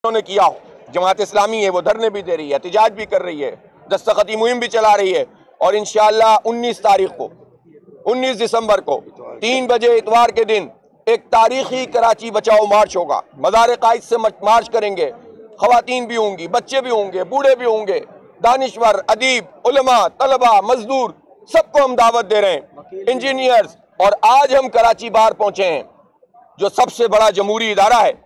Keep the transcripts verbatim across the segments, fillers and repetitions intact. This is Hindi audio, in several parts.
उन्होंने किया हो। जमात इस्लामी है वो धरने भी दे रही है, एहतिजाज भी कर रही है, दस्तखती मुहिम भी चला रही है। और इंशाअल्लाह उन्नीस तारीख को उन्नीस दिसंबर को तीन बजे इतवार के दिन एक तारीखी कराची बचाओ मार्च होगा। मज़ार कायद से मार्च करेंगे, खवातीन भी होंगी, बच्चे भी होंगे, बूढ़े भी होंगे, दानिश्वर, अदीब, उलमा, तलबा, मजदूर, सबको हम दावत दे रहे हैं, इंजीनियर्स। और आज हम कराची बार पहुंचे हैं, जो सबसे बड़ा जमहूरी इदारा है,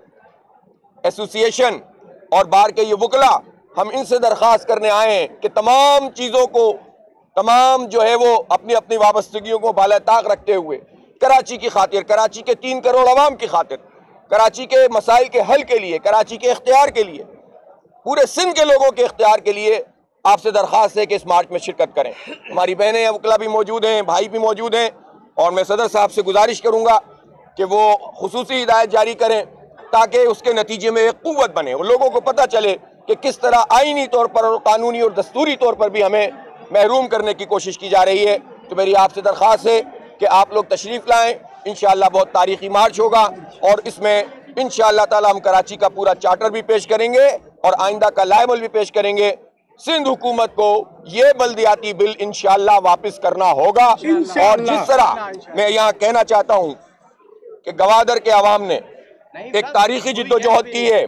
एसोसिएशन और बार के ये वकला, हम इनसे दरख्वास्त करने आए हैं कि तमाम चीज़ों को, तमाम जो है वो अपनी अपनी वाबस्तगियों को बालाताक रखते हुए कराची की खातिर, कराची के तीन करोड़ अवाम की खातिर, कराची के मसाइल के हल के लिए, कराची के इख्तियार के लिए, पूरे सिंध के लोगों के इख्तियार के लिए आपसे दरख्वास्त है कि इस मार्च में शिरकत करें। हमारी बहनें वकला भी मौजूद हैं, भाई भी मौजूद हैं, और मैं सदर साहब से गुजारिश करूँगा कि वो खुसूसी हिदायत जारी करें ताकि उसके नतीजे में एक क़ुव्वत बने, उन लोगों को पता चले कि किस तरह आईनी तौर पर और कानूनी और दस्तूरी तौर पर भी हमें महरूम करने की कोशिश की जा रही है। तो मेरी आपसे दरख्वास्त है कि आप लोग तशरीफ़ लाएँ। इंशाअल्लाह बहुत तारीख़ी मार्च होगा और इसमें इंशाअल्लाह ताला हम कराची का पूरा चार्टर भी पेश करेंगे और आइंदा का लायबल भी पेश करेंगे। सिंध हुकूमत को ये बल्दियाती बिल इंशाअल्लाह वापस करना होगा। और जिस तरह मैं यहाँ कहना चाहता हूँ कि गवादर के अवाम ने एक तारीखी जिद्दोजहद की है,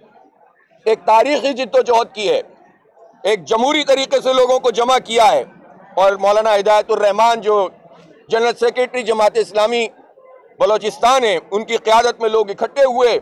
एक तारीखी जिद्दोजहद की है, एक जमहूरी तरीके से लोगों को जमा किया है। और मौलाना हिदायतुर रहमान जो जनरल सेक्रेटरी जमात इस्लामी बलोचिस्तान है, उनकी क़यादत में लोग इकट्ठे हुए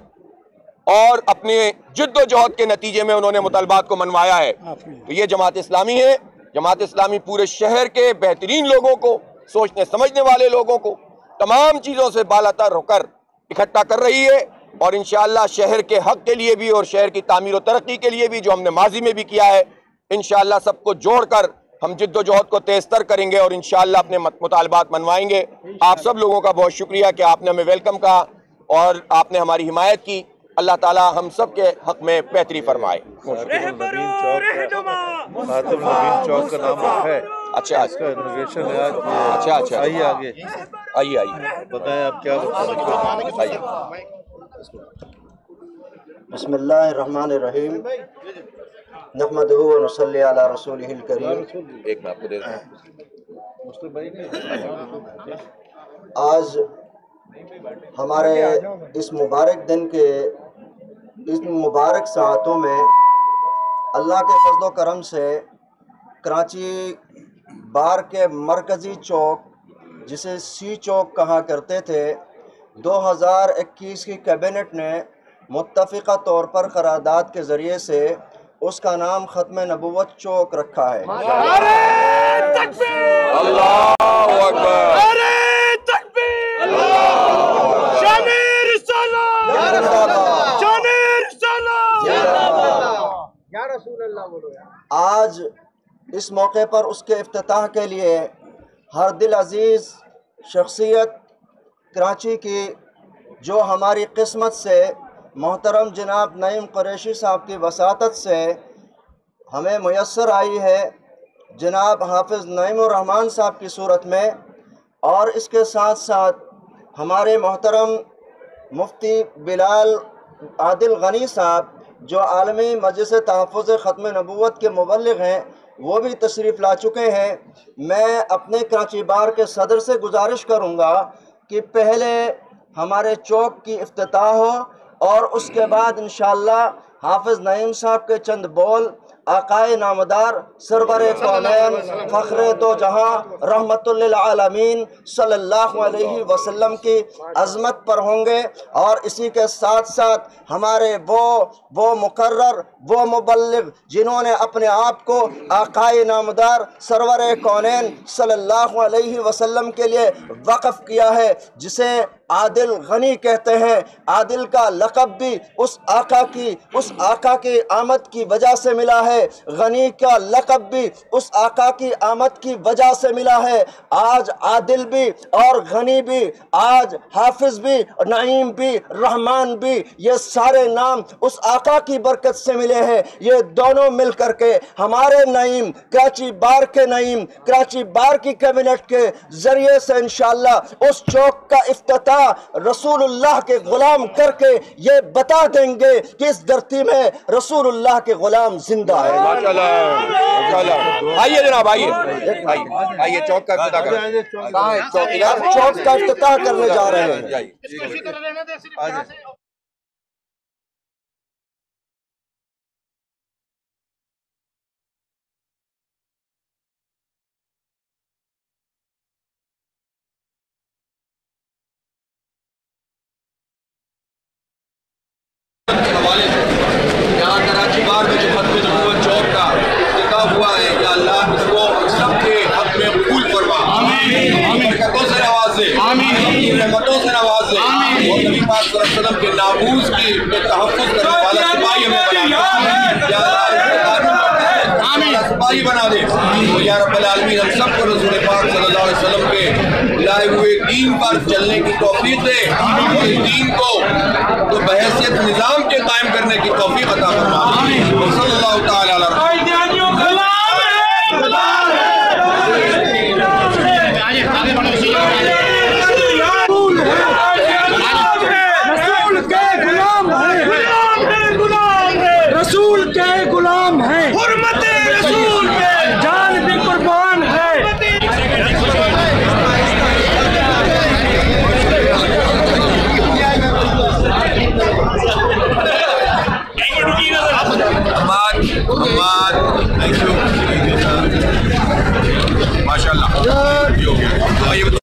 और अपने जिद्दोजहद के नतीजे में उन्होंने मुतालबात को मनवाया है। तो ये जमात इस्लामी है। जमात इस्लामी पूरे शहर के बेहतरीन लोगों को, सोचने समझने वाले लोगों को तमाम चीज़ों से बालातर होकर इकट्ठा कर रही है। और इंशाअल्लाह शहर के हक़ के लिए भी और शहर की तामीर और तरक्की के लिए भी, जो हमने माजी में भी किया है, इंशाअल्लाह सबको जोड़कर हम जिद्दोजहद को तेज़तर करेंगे और इंशाअल्लाह अपने मुतालबात मनवाएंगे। आप सब लोगों का बहुत शुक्रिया कि आपने हमें वेलकम कहा और आपने हमारी हिमायत की। अल्लाह ताला हम सब के हक़ में बेहतरी फरमाए। चौक का नाम है। अच्छा, इसका इनोग्रेशन है आज। अच्छा अच्छा, आइए आगे, आइए आइए, बताएं आप क्या बताएं। बिस्मिल्लाहिर्रहमानिर्रहीम, नहमदुहु व नसल्ली अला रसूलिहिल करीम। एक मैं आपको दे दूं। आज हमारे इस मुबारक दिन के इस मुबारक सातों में अल्लाह के फजल व करम से कराची बार के मरकज़ी चौक, जिसे सी चौक कहा करते थे, दो हज़ार इक्कीस की कैबिनेट ने मुत्तफ़िक़ा तौर पर करारदाद के ज़रिए से उसका नाम ख़त्म नबुव्वत चौक रखा है। अल्लाहु अकबर। आज इस मौके पर उसके इफ्तिताह के लिए हर दिल अजीज़ शख्सियत कराची की, जो हमारी किस्मत से मोहतरम जनाब नईम कुरैशी साहब की वसातत से हमें मुयस्सर आई है, जनाब हाफिज़ नईमुर रहमान साहब की सूरत में। और इसके साथ साथ हमारे मोहतरम मुफ्ती बिलाल आदिल गनी साहब, जो आलमी मजलिस तहफ़्फ़ुज़ ख़त्म नबुव्वत के मुबल्लिग़ हैं, वो भी तशरीफ़ ला चुके हैं। मैं अपने कराची बार के सदर से गुजारिश करूँगा कि पहले हमारे चौक की इफ्तिताह हो और उसके बाद इंशाअल्लाह हाफिज़ नईम साहब के चंद बोल आकाए नामदार सरवरे कौनैन फ़ख्रे दो जहां रहमतुल लिल आलमीन सल्लल्लाहु अलैहि वसल्लम की अज़मत पर होंगे। और इसी के साथ साथ हमारे वो वो मुकर्रर, वो मुबल्लिग जिन्होंने अपने आप को आकाए नामदार सरवरे कौनैन सल्लल्लाहु अलैहि वसल्लम के लिए वक़फ़ किया है, जिसे आदिल गनी कहते हैं। आदिल का लक़ब भी उस आका की उस आका की आमद की वजह से मिला है, गनी का लक़ब भी उस आका की आमद की वजह से मिला है। आज आदिल भी और गनी भी, आज हाफिज़ भी, नईम भी, रहमान भी, ये सारे नाम उस आका की बरकत से मिले हैं। ये दोनों मिल करके हमारे नईम, कराची बार के नईम, कराची बार की कैबिनेट के ज़रिए से इंशाअल्लाह उस चौक का इफ्तिताह रसूलुल्लाह के गुलाम करके ये बता देंगे कि इस धरती में रसूलुल्लाह के गुलाम जिंदा है। आइए जनाब, आइए आइए, चौक का इफ्तिताह करें। चौक का इफ्तिताह करने जा रहे हैं। हवाले से यहाँ कराची बार में जो खत्म नबूवत चौक का इफ्तिताह हुआ है, या अल्लाह इसको सबके हक में कबूल फरमा, बरकतों से नवाजे, रहमतों से नवाजे, और नबी पाक सल्लल्लाहु अलैहि वसल्लम के नामूस की तहफ़्फ़ुज़ करने वाला सिपाही हमें बना दे, या अल्लाह सिपाही बना दे। तो या रब्बल आलमीन हम सबको रसूल पाक सल्लल्लाहु अलैहि वसल्लम के लाए हुए दीन पर चलने की तौफीक दे, और इस दीन को तो बहैसियत निज़ाम के कायम करने की तौफीक अता फरमा। सल्लल्लाहु तआला अलैहि रसूल के गुलाम है, हुर्मते रसूल के जान भी कुर्बान है। माशाल्लाह।